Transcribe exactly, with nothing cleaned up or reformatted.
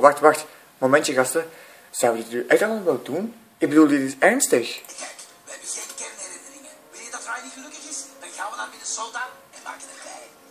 wacht, wacht. Momentje, gasten. Zouden we dit nu echt allemaal wel doen? Ik bedoel, dit is ernstig. Kijk, we hebben geen kernherinneringen. Wil je dat Riley gelukkig is? Dan gaan we naar Minnesota en maken een bij.